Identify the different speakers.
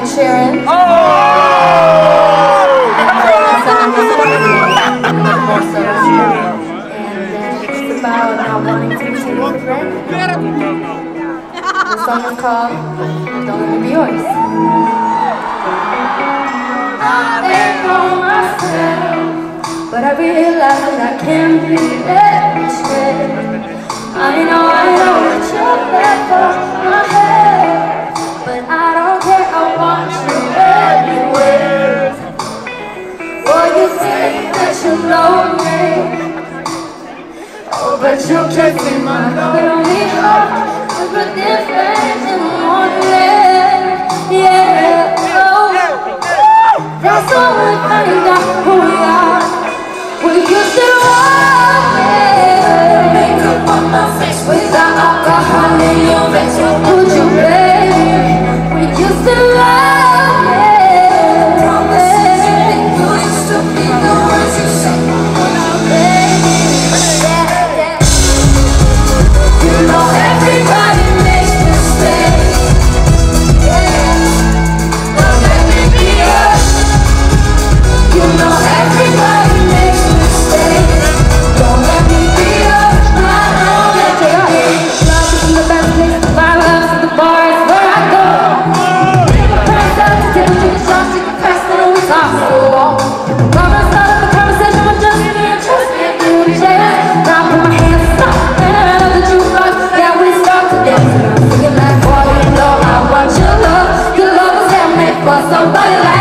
Speaker 1: Sharon. And it's about not wanting to be taken for granted. The song is called Don't Let Me Be Yours. I know myself, but I realize that I can't be betrayed. I know that you're there for my head, but I don't care, I want you anyway. Oh, you think that you know me, oh, but you can't see my lonely heart. We're different in the morning, yeah, oh. That's all we find out who we are. We used to love it. Makeup on my face without alcohol in your veins. Would you, baby? We used to love it. Promises you make you used to be the words you say. Baby, yeah. You know everybody makes mistakes. Yeah. Don't let me be yours. You know everybody makes mistakes. Don't let me be yours. Love is the best place to buy love. The bar is where I go. Pass out to table, drink shots, you can pass it always off the wall. Mama start up a conversation with just me and trust me and you, yeah. Now I put my hands up and I know the jukebox. Yeah, we start to dance. Singing like, boy, you know I want your love. Your love was handmade for somebody like